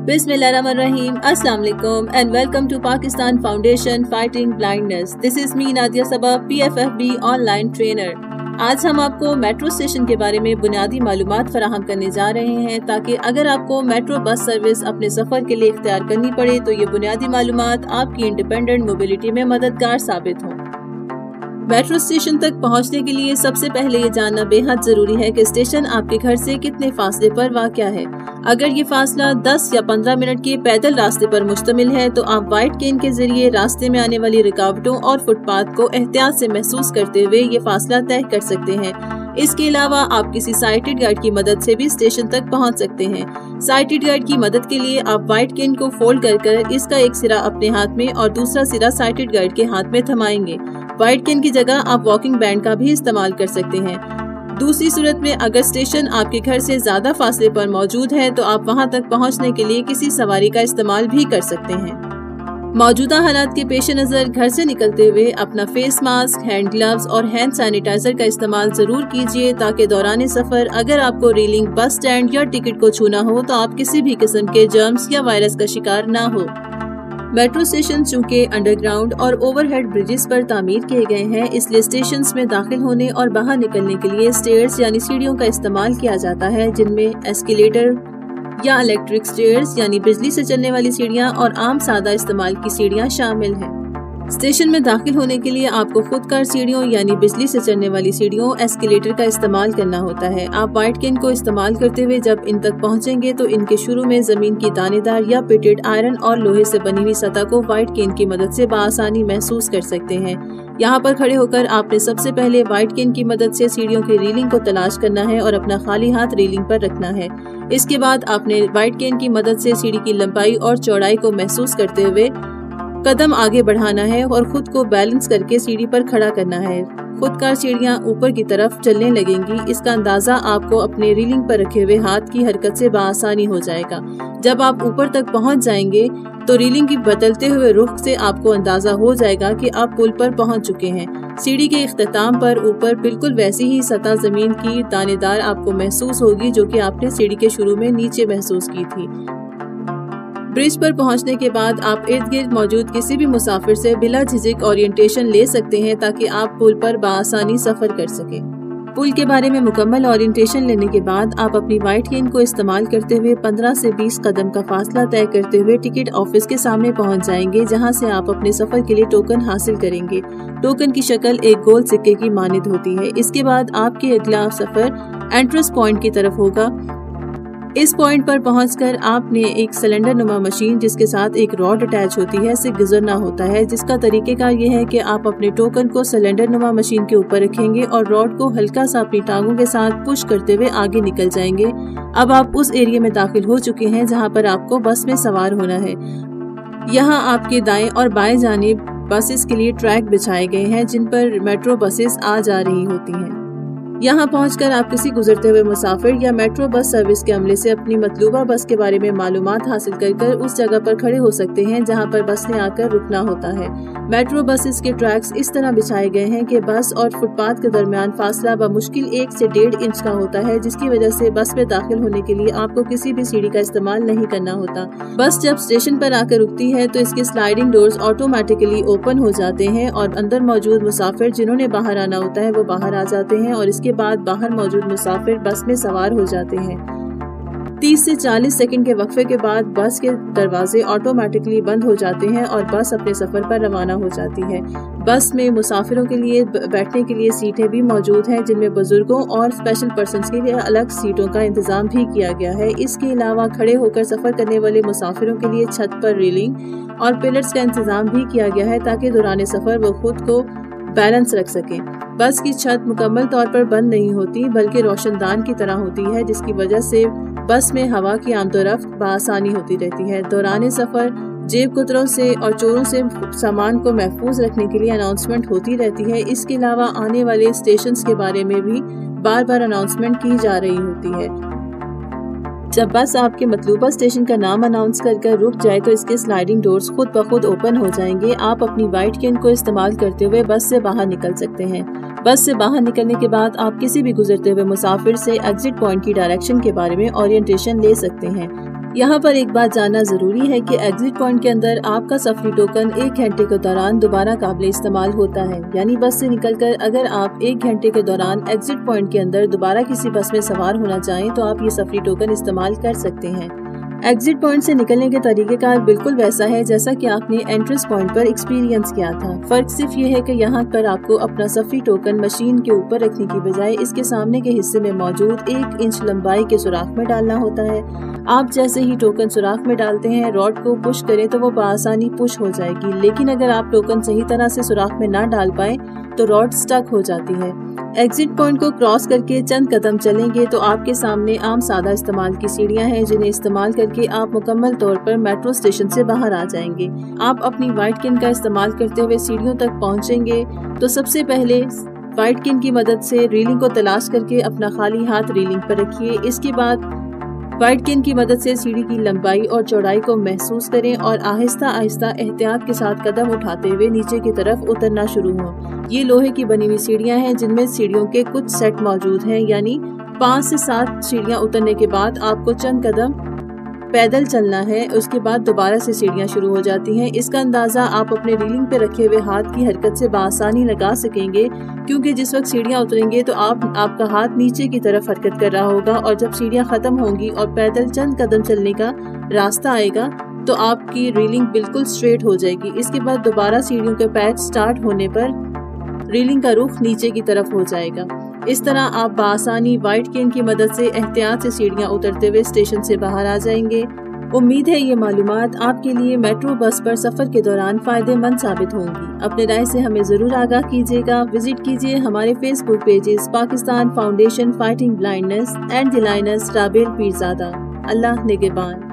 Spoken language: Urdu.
Bismillahirrahmanirrahim. Assalamu alaikum and welcome to Pakistan Foundation Fighting Blindness. This is me Nadia Sabah, PFFB online trainer. آج ہم آپ کو میٹرو اسٹیشن کے بارے میں بنیادی معلومات فراہم کرنے جا رہے ہیں تاکہ اگر آپ کو میٹرو بس سروس اپنے سفر کے لیے اختیار کرنی پڑے تو یہ بنیادی معلومات آپ کی انڈیپینڈنٹ موبلٹی میں مددگار ثابت ہوں۔ میٹرو اسٹیشن تک پہنچنے کے لیے سب سے پہلے یہ جاننا بے حد ضروری ہے کہ اسٹیشن آپ کے گھر سے کتنے فاصلے پر واقع ہے۔ اگر یہ فاصلہ 10 یا 15 منٹ کے پیدل راستے پر مشتمل ہے تو آپ وائٹ کین کے ذریعے راستے میں آنے والی رکاوٹوں اور فٹ پاتھ کو احتیاط سے محسوس کرتے ہوئے یہ فاصلہ طے کر سکتے ہیں۔ اس کے علاوہ آپ کسی سائٹڈ گائیڈ کی مدد سے بھی اسٹیشن تک پہنچ سکتے ہیں۔ سائٹڈ گائیڈ کی مدد کے لیے آپ وائٹ کین کو فولڈ کر اس کا ایک سرا اپنے ہاتھ میں اور دوسرا سرا سائٹڈ گائیڈ کے ہاتھ میں تھمائیں گے۔ وائٹ کین کی جگہ آپ واکنگ بینڈ کا بھی استعمال کر سکتے ہیں۔ دوسری صورت میں اگر اسٹیشن آپ کے گھر سے زیادہ فاصلے پر موجود ہے تو آپ وہاں تک پہنچنے کے لیے کسی سواری کا استعمال بھی کر سکتے ہیں۔ موجودہ حالات کے پیش نظر گھر سے نکلتے ہوئے اپنا فیس ماسک، ہینڈ گلوز اور ہینڈ سینیٹائزر کا استعمال ضرور کیجیے تاکہ دوران سفر اگر آپ کو ریلنگ، بس سٹینڈ یا ٹکٹ کو چھونا ہو تو آپ کسی بھی قسم کے جرمز یا وائرس کا شکار نہ ہو۔ میٹرو اسٹیشن چونکہ انڈر گراؤنڈ اور اوور ہیڈ بریجز پر تعمیر کیے گئے ہیں، اس لیے اسٹیشنز میں داخل ہونے اور باہر نکلنے کے لیے اسٹیئرز یعنی سیڑھیوں کا استعمال کیا جاتا ہے، جن میں ایسکیلیٹر یا الیکٹرک اسٹیئرز یعنی بجلی سے چلنے والی سیڑھیاں اور عام سادہ استعمال کی سیڑھیاں شامل ہیں۔ اسٹیشن میں داخل ہونے کے لیے آپ کو خود کار سیڑھیوں یعنی بجلی سے چلنے والی سیڑھیوں ایسکیلیٹر کا استعمال کرنا ہوتا ہے۔ آپ وائٹ کین کو استعمال کرتے ہوئے جب ان تک پہنچیں گے تو ان کے شروع میں زمین کی دانے دار یا پیٹڈ آئرن اور لوہے سے بنی ہوئی سطح کو وائٹ کین کی مدد سے بآسانی محسوس کر سکتے ہیں۔ یہاں پر کھڑے ہو کر آپ نے سب سے پہلے وائٹ کین کی مدد سے سیڑھیوں کی ریلنگ کو تلاش کرنا ہے اور اپنا خالی ہاتھ ریلنگ پر رکھنا ہے۔ اس کے بعد آپ نے وائٹ کین کی مدد سے سیڑھی کی لمبائی اور چوڑائی کو محسوس کرتے ہوئے قدم آگے بڑھانا ہے اور خود کو بیلنس کر کے سیڑھی پر کھڑا کرنا ہے۔ خود کار سیڑھیاں اوپر کی طرف چلنے لگیں گی، اس کا اندازہ آپ کو اپنے ریلنگ پر رکھے ہوئے ہاتھ کی حرکت سے بآسانی ہو جائے گا۔ جب آپ اوپر تک پہنچ جائیں گے تو ریلنگ کی بدلتے ہوئے رخ سے آپ کو اندازہ ہو جائے گا کہ آپ پل پر پہنچ چکے ہیں۔ سیڑھی کے اختتام پر اوپر بالکل ویسی ہی سطح زمین کی دانے دار آپ کو محسوس ہوگی جو کہ آپ نے سیڑھی کے شروع میں نیچے محسوس کی تھی۔ برج پر پہنچنے کے بعد آپ ارد گرد موجود کسی بھی مسافر سے بلا جھجک اورینٹیشن لے سکتے ہیں تاکہ آپ پل پر بآسانی سفر کر سکیں۔ پل کے بارے میں مکمل اورینٹیشن لینے کے بعد آپ اپنی وائٹ کین کو استعمال کرتے ہوئے 15 سے 20 قدم کا فاصلہ طے کرتے ہوئے ٹکٹ آفس کے سامنے پہنچ جائیں گے، جہاں سے آپ اپنے سفر کے لیے ٹوکن حاصل کریں گے۔ ٹوکن کی شکل ایک گول سکے کی مانند ہوتی ہے۔ اس کے بعد آپ کے اگلا سفر انٹرنس پوائنٹ کی طرف ہوگا۔ اس پوائنٹ پر پہنچ کر آپ نے ایک سلنڈر نما مشین جس کے ساتھ ایک راڈ اٹیچ ہوتی ہے سے گزرنا ہوتا ہے، جس کا طریقہ کار یہ ہے کہ آپ اپنے ٹوکن کو سلنڈر نما مشین کے اوپر رکھیں گے اور راڈ کو ہلکا سا اپنی ٹانگوں کے ساتھ پش کرتے ہوئے آگے نکل جائیں گے۔ اب آپ اس ایریا میں داخل ہو چکے ہیں جہاں پر آپ کو بس میں سوار ہونا ہے۔ یہاں آپ کے دائیں اور بائیں جانب بسز کے لیے ٹریک بچھائے گئے ہیں جن پر میٹرو بسز آ جا رہی ہوتی ہیں۔ یہاں پہنچ کر آپ کسی گزرتے ہوئے مسافر یا میٹرو بس سروس کے عملے سے اپنی مطلوبہ بس کے بارے میں معلومات حاصل کر اس جگہ پر کھڑے ہو سکتے ہیں جہاں پر بس نے آ کر رکنا ہوتا ہے۔ میٹرو بسز کے ٹریکس اس طرح بچھائے گئے ہیں کہ بس اور فٹ پاتھ کے درمیان فاصلہ بمشکل 1 سے 1.5 انچ کا ہوتا ہے، جس کی وجہ سے بس میں داخل ہونے کے لیے آپ کو کسی بھی سیڑھی کا استعمال نہیں کرنا ہوتا۔ بس جب اسٹیشن پر آ کر رکتی ہے تو اس کے سلائیڈنگ ڈورز آٹومیٹیکلی اوپن ہو جاتے ہیں اور اندر موجود مسافر جنہوں نے باہر آنا ہوتا ہے وہ باہر آ جاتے ہیں اور اس کے بعد باہر موجود مسافر بس میں سوار ہو جاتے ہیں۔ 30 سے 40 سیکنڈ کے وقفے کے بعد بس کے دروازے آٹومیٹکلی بند ہو جاتے ہیں اور بس اپنے سفر پر روانہ ہو جاتی ہے۔ بس میں مسافروں کے لیے بیٹھنے کے لیے سیٹیں بھی موجود ہیں جن میں بزرگوں اور اسپیشل پرسنز کے لیے الگ سیٹوں کا انتظام بھی کیا گیا ہے۔ اس کے علاوہ کھڑے ہو کر سفر کرنے والے مسافروں کے لیے چھت پر ریلنگ اور پلرز کا انتظام بھی کیا گیا ہے تاکہ دوران سفر وہ خود کو بیلنس رکھ سکیں۔ بس کی چھت مکمل طور پر بند نہیں ہوتی بلکہ روشن دان کی طرح ہوتی ہے، جس کی وجہ سے بس میں ہوا کی آمد و رفت بآسانی ہوتی رہتی ہے۔ دوران سفر جیب کتروں سے اور چوروں سے سامان کو محفوظ رکھنے کے لیے اناؤنسمنٹ ہوتی رہتی ہے۔ اس کے علاوہ آنے والے اسٹیشنز کے بارے میں بھی بار بار اناؤنسمنٹ کی جا رہی ہوتی ہے۔ جب بس آپ کے مطلوبہ اسٹیشن کا نام اناؤنس کر رک جائے تو اس کے سلائیڈنگ ڈورز خود بخود اوپن ہو جائیں گے۔ آپ اپنی وائٹ کین کو استعمال کرتے ہوئے بس سے باہر نکل سکتے ہیں۔ بس سے باہر نکلنے کے بعد آپ کسی بھی گزرتے ہوئے مسافر سے ایگزٹ پوائنٹ کی ڈائریکشن کے بارے میں اورینٹیشن لے سکتے ہیں۔ यहाँ पर एक बात जानना ज़रूरी है कि एग्जिट पॉइंट के अंदर आपका सफरी टोकन 1 घंटे के दौरान दोबारा काबिल इस्तेमाल होता है। यानी बस से निकलकर अगर आप 1 घंटे के दौरान एग्जिट पॉइंट के अंदर दोबारा किसी बस में सवार होना चाहें तो आप ये सफरी टोकन इस्तेमाल कर सकते हैं। एग्जिट पॉइंट से निकलने के तरीक़ेकार बिल्कुल वैसा है जैसा कि आपने एंट्रेंस पॉइंट पर एक्सपीरियंस किया था। फर्क सिर्फ ये है कि यहाँ पर आपको अपना सफरी टोकन मशीन के ऊपर रखने की बजाय इसके सामने के हिस्से में मौजूद 1 इंच लंबाई के सुराख में डालना होता है। आप जैसे ही टोकन सुराख में डालते हैं, रॉड को पुश करें तो वो बआसानी पुश हो जाएगी, लेकिन अगर आप टोकन सही तरह से सुराख में ना डाल पाए तो रॉड स्टक हो जाती है। एग्जिट पॉइंट को क्रॉस करके चंद कदम चलेंगे तो आपके सामने आम सादा इस्तेमाल की सीढ़ियां हैं, जिन्हें इस्तेमाल करके आप मुकम्मल तौर पर मेट्रो स्टेशन से बाहर आ जाएंगे। आप अपनी व्हाइट किन का इस्तेमाल करते हुए सीढ़ियों तक पहुंचेंगे तो सबसे पहले व्हाइट किन की मदद से रीलिंग को तलाश करके अपना खाली हाथ रीलिंग पर रखिए। इसके बाद व्हाइट किन की मदद से सीढ़ी की लंबाई और चौड़ाई को महसूस करें और आहिस्ता आहिस्ता एहतियात के साथ कदम उठाते हुए नीचे की तरफ उतरना शुरू हों। ये लोहे की बनी हुई सीढ़ियां हैं जिनमें सीढ़ियों के कुछ सेट मौजूद हैं, यानी 5 से 7 सीढ़ियां उतरने के बाद आपको चंद कदम पैदल चलना है। उसके बाद दोबारा से सीढ़ियां शुरू हो जाती हैं। इसका अंदाज़ा आप अपने रीलिंग पे रखे हुए हाथ की हरकत से बआसानी लगा सकेंगे, क्योंकि जिस वक्त सीढ़ियां उतरेंगे तो आपका हाथ नीचे की तरफ हरकत कर रहा होगा और जब सीढ़ियां खत्म होंगी और पैदल चंद कदम चलने का रास्ता आएगा तो आपकी रीलिंग बिल्कुल स्ट्रेट हो जाएगी। इसके बाद दोबारा सीढ़ियों के पैच स्टार्ट होने पर रीलिंग का रुख नीचे की तरफ हो जाएगा। इस तरह आप बआसानी व्हाइट केन की मदद से एहतियात से सीढ़ियां उतरते हुए स्टेशन से बाहर आ जाएंगे। उम्मीद है ये मालूमात आपके लिए मेट्रो बस पर सफर के दौरान फायदेमंद साबित होंगी। अपने राय से हमें जरूर आगाह कीजिएगा। विजिट कीजिए हमारे Facebook pages Pakistan foundation fighting blindness and the liners Rabel Pirzada. Allah निगहबान।